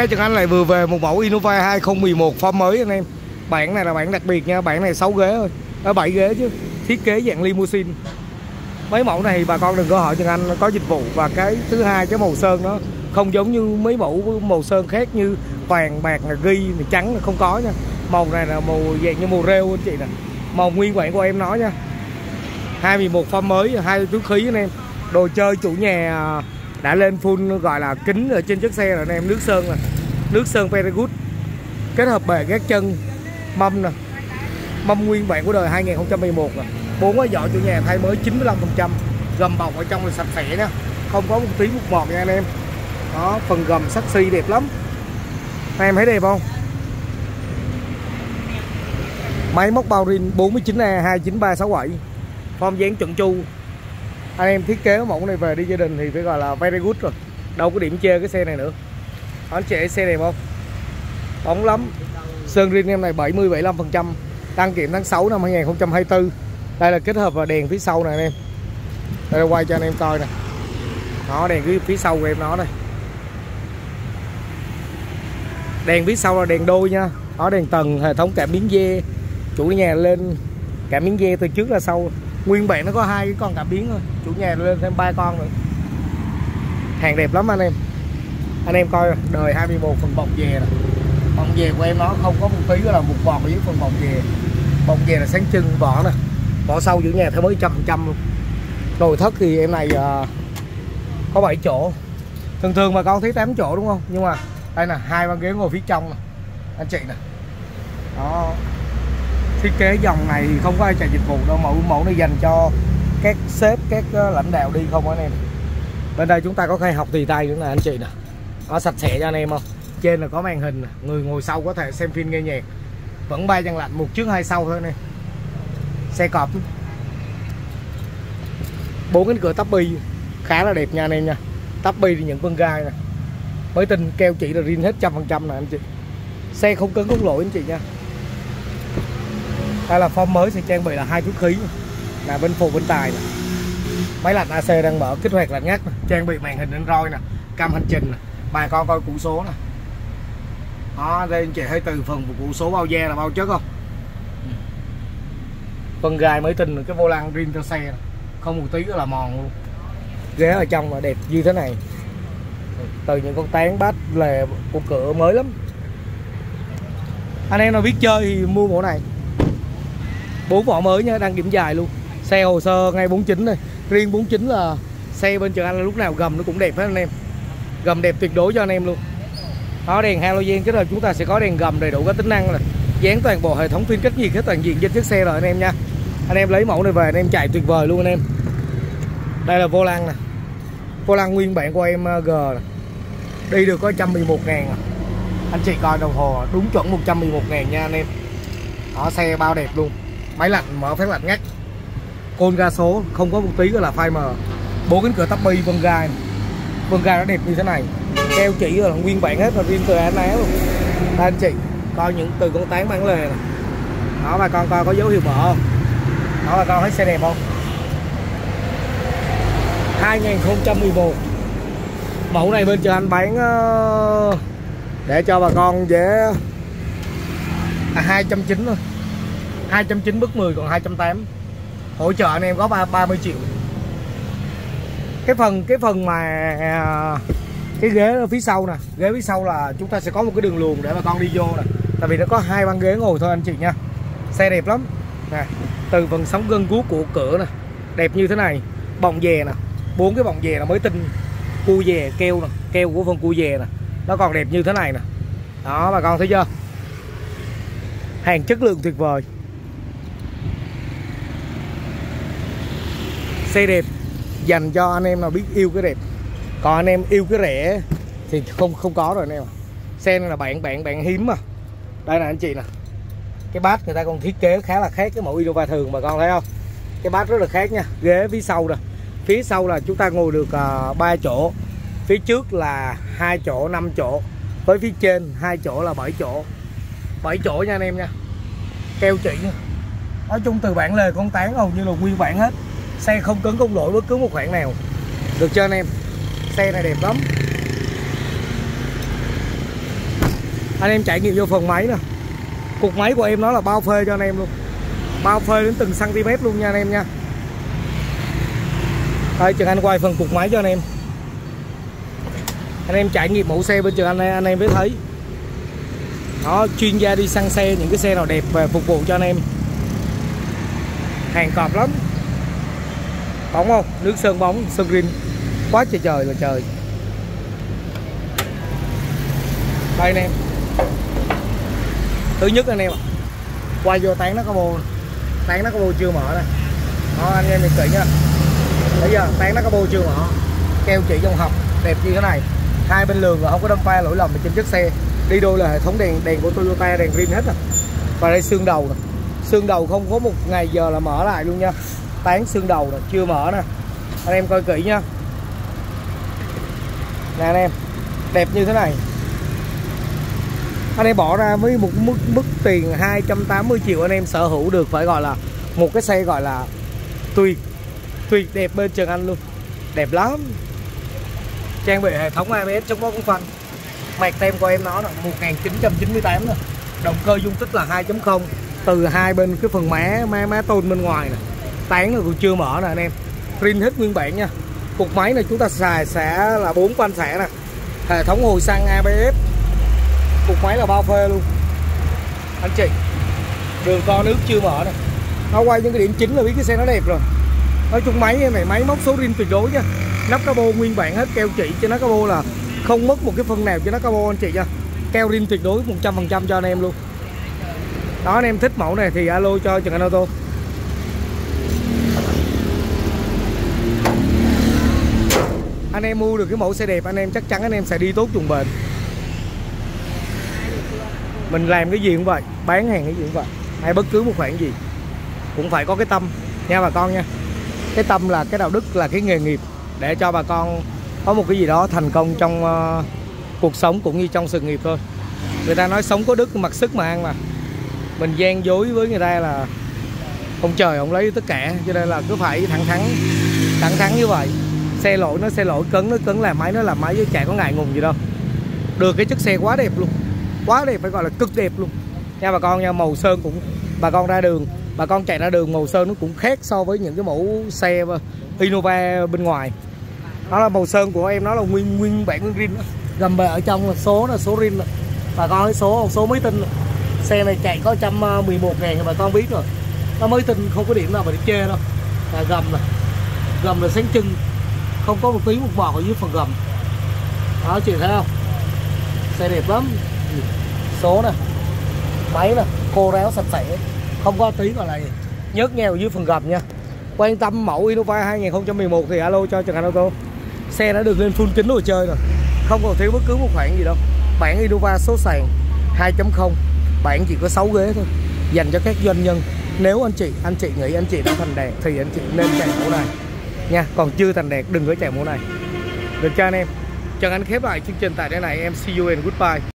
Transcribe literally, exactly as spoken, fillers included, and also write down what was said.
Trần Anh lại vừa về một mẫu Innova hai không một một form mới anh em. Bản này là bản đặc biệt nha, bản này sáu ghế thôi, ở bảy ghế chứ, thiết kế dạng limousine. Mấy mẫu này bà con đừng có hỏi Trần Anh có dịch vụ. Và cái thứ hai, cái màu sơn nó không giống như mấy mẫu màu sơn khác như toàn bạc là ghi là trắng là không có nha. Màu này là màu dạng như màu rêu anh chị nè, màu nguyên bản của em nói nha. hai một một form mới, hai túi khí anh em. Đồ chơi chủ nhà đã lên full gọi là kính ở trên chiếc xe rồi anh em. Nước sơn nè, nước sơn very good, kết hợp bề gác chân, mâm nè, mâm nguyên bản của đời hai không một một nè. Bốn cái vỏ chủ nhà thay mới chín mươi lăm phần trăm. Gầm bọc ở trong là sạch sẽ nha, không có một tí mục mọt nha anh em. Đó, phần gầm sexy đẹp lắm, anh em thấy đẹp không? Máy móc bao rin bốn chín A hai chín ba sáu bảy, form dáng chuẩn chu. Anh em thiết kế mẫu này về đi gia đình thì phải gọi là very good rồi, đâu có điểm chê cái xe này nữa. Anh chị xe đẹp không? Bóng lắm. Sơn rin em này bảy mươi bảy mươi lăm phần trăm, đăng kiểm tháng sáu năm hai không hai tư. Đây là kết hợp vào đèn phía sau này anh em. Đây quay cho anh em coi nè. Đó, đèn phía, phía sau của em nó đây. Đèn phía sau là đèn đôi nha. Đó, đèn tầng, hệ thống cảm biến dê. Chủ nhà lên cảm biến dê từ trước ra sau. Nguyên bản nó có hai cái con cảm biến thôi, chủ nhà lên thêm ba con nữa. Hàng đẹp lắm anh em. Anh em coi đời hai mốt phần bọc dè nè. Bọc dè của em nó không có một tí là một vọt ở dưới phần bọc dè. Bọc dè là sáng trưng, vỏ nè. Vỏ sau chủ nhà thay mới trăm phần trăm luôn. Nồi thất thì em này uh, có bảy chỗ. Thường thường mà con thấy tám chỗ đúng không? Nhưng mà đây là hai băng ghế ngồi phía trong nè, anh chị nè. Đó. Thiết kế dòng này thì không có ai chạy dịch vụ đâu, mẫu mẫu này dành cho các sếp, các lãnh đạo đi không anh em. Bên đây chúng ta có khai học tùy tay nữa nè anh chị nè. Nó sạch sẽ cho anh em không? Trên là có màn hình nè, người ngồi sau có thể xem phim nghe nhạc. Vẫn ba chân lạnh, một trước hai sau thôi nè. Xe cọp. Bốn cánh cửa tắp bi khá là đẹp nha anh em nha. Tắp bi thì những vân gai nè. Mới tinh keo chỉ là rin hết trăm phần trăm nè anh chị. Xe không cứng không lỗi anh chị nha. Đây là form mới sẽ trang bị là hai túi khí là bên phụ bên tài nè. Máy lạnh a xê đang mở, kích hoạt lạnh ngắt nè. Trang bị màn hình Android nè, cam hành trình nè. Bà con coi cụ số nè. Đó, đây anh chị thấy từ phần cụ số bao da là bao chất không? Vân gai mới tinh, cái vô lăng rin cho xe nè. Không một tí là mòn luôn. Ghế ở trong là đẹp như thế này. Từ những con tán bát lề của cửa mới lắm. Anh em nào biết chơi thì mua mẫu này. Bốn vỏ mới nha, đăng kiểm dài luôn. Xe hồ sơ ngay bốn chín này. Riêng bốn chín là xe bên Trần Anh là lúc nào gầm nó cũng đẹp hết anh em. Gầm đẹp tuyệt đối cho anh em luôn. Đó, đèn halogen kết hợp chúng ta sẽ có đèn gầm đầy đủ các tính năng rồi. Dán toàn bộ hệ thống phim cách nhiệt hết toàn diện trên chiếc xe rồi anh em nha. Anh em lấy mẫu này về anh em chạy tuyệt vời luôn anh em. Đây là vô lăng nè. Vô lăng nguyên bản của em G nè. Đi được có một trăm mười một ngàn à. Anh chị coi đồng hồ đúng chuẩn một trăm mười một ngàn nha anh em. Đó, xe bao đẹp luôn. Máy lạnh mở phép lạnh ngắt. Côn ga số không có một tí là phai mờ. Bốn cánh cửa tắp bi vân gai. Vân gai nó đẹp như thế này. Keo chỉ là nguyên bản hết và riêng từ anh áo luôn. Đây anh chị coi những từ con tán bán lề này. Đó, bà con coi có dấu hiệu mở không? Đó, bà con thấy xe đẹp không? hai không một một. Mẫu này bên Trần Anh bán uh, để cho bà con dễ à, hai trăm chín mươi thôi. hai trăm chín mươi bức mười còn hai trăm tám mươi. Hỗ trợ anh em có ba mươi triệu. Cái phần cái phần mà cái ghế ở phía sau nè, ghế phía sau là chúng ta sẽ có một cái đường luồn để bà con đi vô nè. Tại vì nó có hai băng ghế ngồi thôi anh chị nha. Xe đẹp lắm. Nè, từ phần sóng gân guốc của cửa nè, đẹp như thế này. Bọng dè nè, bốn cái bọng dè là mới tinh. Cu dè keo nè, keo của phần cu dè nè, nó còn đẹp như thế này nè. Đó, bà con thấy chưa? Hàng chất lượng tuyệt vời. Xe đẹp dành cho anh em nào biết yêu cái đẹp. Còn anh em yêu cái rẻ thì không không có rồi anh em. Xe này là bạn bạn bạn hiếm mà. Đây là anh chị nè. Cái bát người ta còn thiết kế khá là khác cái mẫu Innova thường, bà con thấy không? Cái bát rất là khác nha. Ghế phía sau nè. Phía sau là chúng ta ngồi được uh, ba chỗ. Phía trước là hai chỗ, năm chỗ. Với phía trên hai chỗ là bảy chỗ. bảy chỗ nha anh em nha. Keo chỉ nha. Nói chung từ bản lề con tán hầu như là nguyên bản hết. Xe không cứng không lỗi bất cứ một khoảng nào. Được chưa anh em? Xe này đẹp lắm. Anh em trải nghiệm vô phần máy nè. Cục máy của em nó là bao phê cho anh em luôn, bao phê đến từng cm luôn nha anh em nha. Đây Trường Anh quay phần cục máy cho anh em. Anh em trải nghiệm mẫu xe bên Trường Anh này, anh em mới thấy. Đó, chuyên gia đi săn xe, những cái xe nào đẹp và phục vụ cho anh em. Hàng cọp lắm. Bóng không? Nước sơn bóng, sơn green. Quá trời trời là trời. Đây anh em. Thứ nhất anh em ạ, quay vô tán nó có bô, tán nó có bô chưa mở nè. Đó anh em nhìn kỹ nha. Bây giờ tán nó có bô chưa mở, keo chỉ trong hộc đẹp như thế này, hai bên lường rồi không có đâm pha lỗi lầm trên chiếc xe. Đi đôi là hệ thống đèn đèn của Toyota, đèn green hết rồi. Và đây xương đầu nè, xương đầu không có một ngày giờ là mở lại luôn nha. Tán xương đầu nè, chưa mở nè, anh em coi kỹ nha. Nè anh em, đẹp như thế này. Anh em bỏ ra với một mức mức tiền hai trăm tám mươi triệu anh em sở hữu được, phải gọi là một cái xe gọi là tuyệt tuyệt đẹp bên Trường Anh luôn, đẹp lắm. Trang bị hệ thống a bê ét chống bó cứng phanh, mạc tem của em nó là một nghìn chín trăm chín mươi tám nè. Động cơ dung tích là hai chấm không, từ hai bên cái phần má má má tôn bên ngoài nè, tán là còn chưa mở nè anh em, rin hết nguyên bản nha. Cục máy này chúng ta xài sẽ là bốn van xẻ nè, hệ thống hồi xăng a bê ét, cục máy là bao phê luôn anh chị. Đường co nước chưa mở nè. Nó quay những cái điểm chính là biết cái xe nó đẹp rồi. Nói chung máy này máy móc số rin tuyệt đối nha. Nắp cabo nguyên bản hết, keo chỉ cho nó cabo là không mất một cái phân nào cho nó cabo anh chị nha. Keo rin tuyệt đối một trăm phần trăm cho anh em luôn. Đó, anh em thích mẫu này thì alo cho Trường Anh Ô Tô. Anh em mua được cái mẫu xe đẹp, anh em chắc chắn anh em sẽ đi tốt dùng bền. Mình làm cái gì cũng vậy, bán hàng cái gì cũng vậy, hay bất cứ một khoản gì cũng phải có cái tâm nha bà con nha. Cái tâm là cái đạo đức, là cái nghề nghiệp, để cho bà con có một cái gì đó thành công trong uh, cuộc sống cũng như trong sự nghiệp thôi. Người ta nói sống có đức mặc sức mà ăn mà. Mình gian dối với người ta là ông trời ông lấy tất cả, cho nên là cứ phải thẳng thắn thẳng thắn như vậy. Xe lỗi nó xe lỗi, cấn nó cấn, làm máy nó làm máy, chứ chả có ngại ngùng gì đâu. Được cái chiếc xe quá đẹp luôn, quá đẹp, phải gọi là cực đẹp luôn nha bà con nha. Màu sơn cũng, bà con ra đường, bà con chạy ra đường màu sơn nó cũng khác so với những cái mẫu xe Innova bên ngoài. Đó là màu sơn của em nó là nguyên nguyên bản nguyên rin, gầm bề ở trong là số là số rin, bà con thấy số số mới tinh. Xe này chạy có một trăm mười một ngàn thì bà con biết rồi, nó mới tinh, không có điểm nào mà để chê đâu. Là gầm này, gầm là sáng trưng, không có một tí một bọt ở dưới phần gầm. Đó chị thấy không, xe đẹp lắm. Số nè, máy nè, khô ráo sạch sẽ, không có tí gọi là nhớt nheo dưới phần gầm nha. Quan tâm mẫu Innova hai không một một thì alo cho Trường Anh Ô Tô. Xe đã được lên full kính đồ chơi rồi, không còn thiếu bất cứ một khoản gì đâu. Bản Innova số sàn hai chấm không, bản chỉ có sáu ghế thôi, dành cho các doanh nhân. Nếu anh chị anh chị nghĩ anh chị đã thành đạt thì anh chị nên chạy mẫu này nha, còn chưa thành đạt đừng có chạy mẫu này, được cho anh em. Trường Anh khép lại chương trình tại đây này em. See you and goodbye.